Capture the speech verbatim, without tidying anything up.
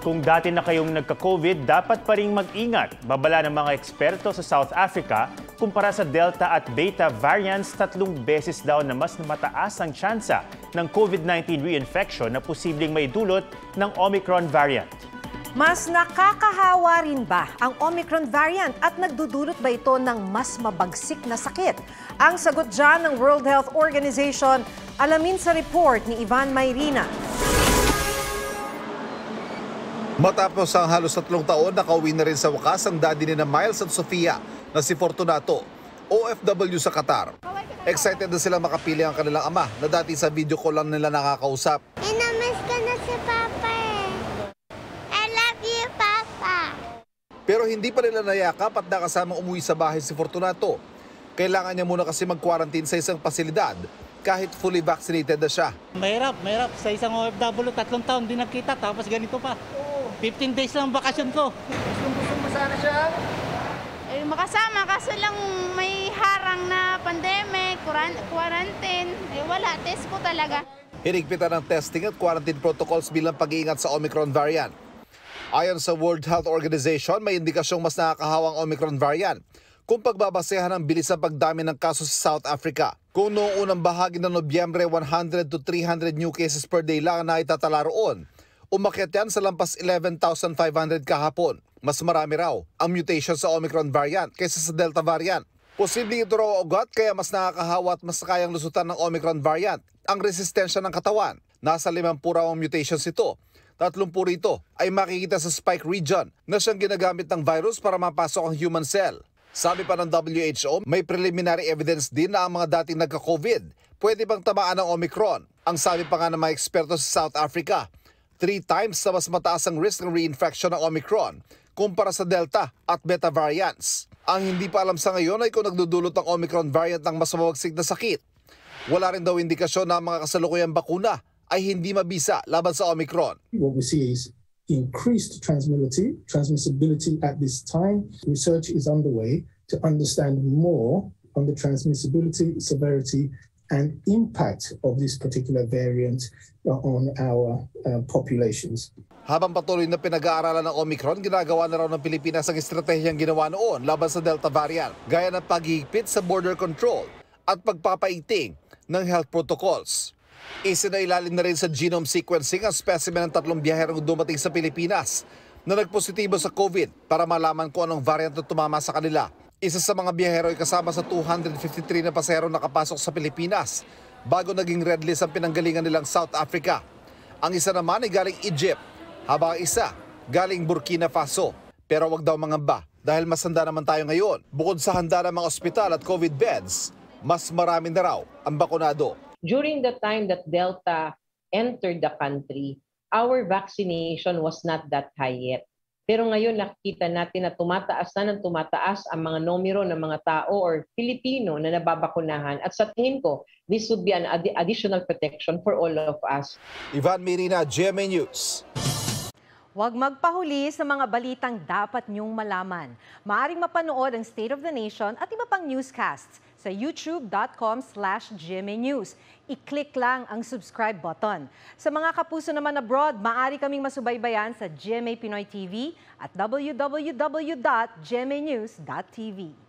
Kung dati na kayong nagka-COVID, dapat pa ring mag-ingat. Babala ng mga eksperto sa South Africa, kumpara sa Delta at Beta variants, tatlong beses daw na mas mataas ang tsansa ng COVID nineteen reinfection na posibleng may dulot ng Omicron variant. Mas nakakahawa rin ba ang Omicron variant at nagdudulot ba ito ng mas mabagsik na sakit? Ang sagot dyan ng World Health Organization, alamin sa report ni Ivan Mayrina. Matapos ang halos tatlong taon, nakauwi na rin sa wakas ang daddy ni na Miles at Sofia na si Fortunato, O F W sa Qatar. Excited na silang makapili ang kanilang ama na dati sa video call lang nila nakakausap. Inamiss ko na si Papa eh. I love you, Papa. Pero hindi pa nila nayakap at nakasamang umuwi sa bahay si Fortunato. Kailangan niya muna kasi mag-quarantine sa isang pasilidad kahit fully vaccinated na siya. Mahirap, mahirap. Sa isang O F W, tatlong taon din nakita tapos ganito pa. fifteen days lang bakasyon ko. Gusto mo sana siya? Eh, makasama kaso lang may harang na pandemic, quarantine. Eh wala, test ko talaga. Hinigpitan ng testing at quarantine protocols bilang pag-iingat sa Omicron variant. Ayon sa World Health Organization, may indikasyong mas nakakahawang Omicron variant kung pagbabasehan ang bilis ng pagdami ng kaso sa South Africa. Kung noong unang bahagi ng Nobyembre, one hundred to three hundred new cases per day lang na itatala roon, umakyat yan sa lampas eleven thousand five hundred kahapon. Mas marami raw ang mutation sa Omicron variant kaysa sa Delta variant. Posibleng ito raw ugat kaya mas nakakahawa at mas kayang lusutan ng Omicron variant ang resistensya ng katawan. Nasa limampu raw ang mutations ito. Tatlumpu rito ay makikita sa spike region na siyang ginagamit ng virus para mapasok ang human cell. Sabi pa ng W H O, may preliminary evidence din na ang mga dating nagka-COVID pwede bang tamaan ng Omicron. Ang sabi pa nga ng mga eksperto sa South Africa, three times na mas mataas ang risk ng reinfection ng Omicron kumpara sa Delta at Beta variants. Ang hindi pa alam sa ngayon ay kung nagdudulot ng Omicron variant ng mas mabagsik na sakit. Wala rin daw indikasyon na ang mga kasalukuyang bakuna ay hindi mabisa laban sa Omicron. What we see is increased transmissibility, transmissibility at this time. Research is underway to understand more on the transmissibility, severity, and impact of this particular variant on our uh, populations. Habang patuloy na pinag-aaralan ng Omicron, ginagawa na raw ng Pilipinas ang estratehiyang ginawa noon laban sa Delta variant, gaya ng paghihigpit sa border control at pagpapaiting ng health protocols. Isinailalim na rin sa genome sequencing ang specimen ng tatlong biyaherong dumating sa Pilipinas na nagpositibo sa COVID para malaman kung anong variant na tumama sa kanila. Isa sa mga biyahero ay kasama sa two hundred fifty-three na pasahero nakapasok sa Pilipinas bago naging red list ang pinanggalingan nilang South Africa. Ang isa naman ay galing Egypt, habang ang isa galing Burkina Faso. Pero wag daw mangamba dahil mas handa naman tayo ngayon. Bukod sa handa ng mga ospital at COVID beds, mas marami na raw ang bakunado. During the time that Delta entered the country, our vaccination was not that high yet. Pero ngayon nakikita natin na tumataas na ng tumataas ang mga numero ng mga tao or Filipino na nababakunahan. At sa tingin ko, this would be an ad- additional protection for all of us. Ivan Mayrina, G M A News. Huwag magpahuli sa mga balitang dapat niyong malaman. Maaring mapanood ang State of the Nation at iba pang newscasts sa youtube dot com slash G M A News. I-click lang ang subscribe button. Sa mga kapuso naman abroad, maaari kaming masubaybayan sa G M A Pinoy T V at w w w dot g m a news dot t v.